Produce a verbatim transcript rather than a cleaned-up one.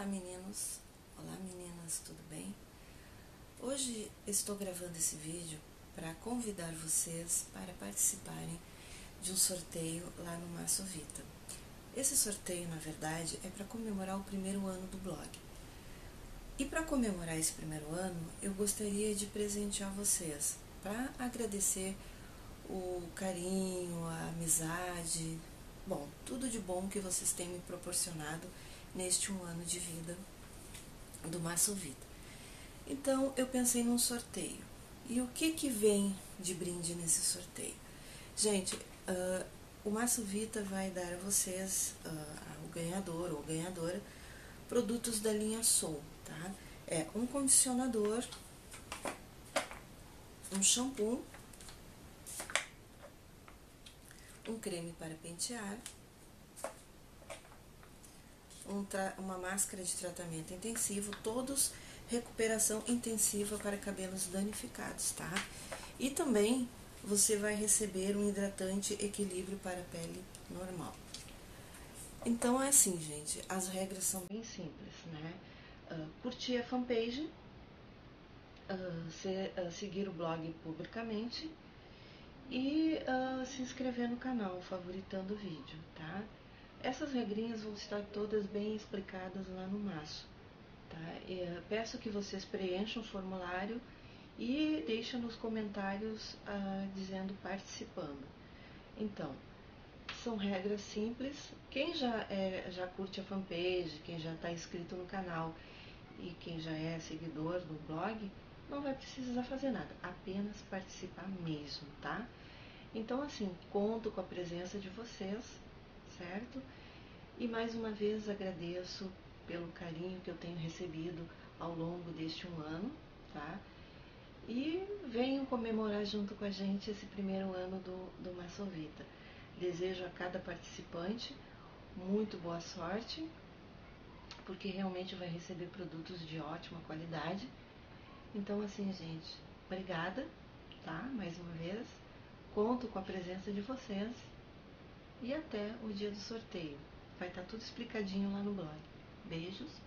meninos, olá meninas, tudo bem? Hoje estou gravando esse vídeo para convidar vocês para participarem de um sorteio lá no Massovita. Esse sorteio, na verdade, é para comemorar o primeiro ano do blog. E para comemorar esse primeiro ano, eu gostaria de presentear vocês, para agradecer o carinho, a amizade, bom, tudo de bom que vocês têm me proporcionado neste um ano de vida do Massovita. Então, eu pensei num sorteio. E o que que vem de brinde nesse sorteio? Gente, uh, o Massovita vai dar a vocês, uh, o ganhador ou ganhadora, produtos da linha Soul, tá? É um condicionador, um shampoo, um creme para pentear, um uma máscara de tratamento intensivo, todos recuperação intensiva para cabelos danificados, tá? E também você vai receber um hidratante equilíbrio para a pele normal. Então é assim, gente, as regras são bem simples, né? Uh, curtir a fanpage, uh, se, uh, seguir o blog publicamente e uh, se inscrever no canal, favoritando o vídeo, tá? Essas regrinhas vão estar todas bem explicadas lá no Masso, tá? E, uh, peço que vocês preencham o formulário e deixem nos comentários uh, dizendo participando. Então, são regras simples. Quem já, é, já curte a fanpage, quem já está inscrito no canal e quem já é seguidor do blog, não vai precisar fazer nada, apenas participar mesmo, tá? Então, assim, conto com a presença de vocês, certo? E mais uma vez agradeço pelo carinho que eu tenho recebido ao longo deste um ano, tá? E venham comemorar junto com a gente esse primeiro ano do, do Massovita. Desejo a cada participante muito boa sorte, porque realmente vai receber produtos de ótima qualidade. Então, assim, gente, obrigada, tá? Mais uma vez. Conto com a presença de vocês e até o dia do sorteio. Vai estar tudo explicadinho lá no blog. Beijos.